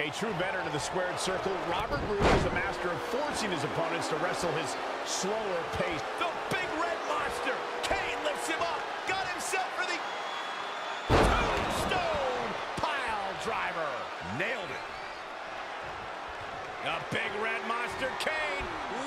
A true veteran of the squared circle, Robert Roode is a master of forcing his opponents to wrestle his slower pace. The big red monster. Kane lifts him up. Got himself for the tombstone pile driver. Nailed it. The big red monster, Kane,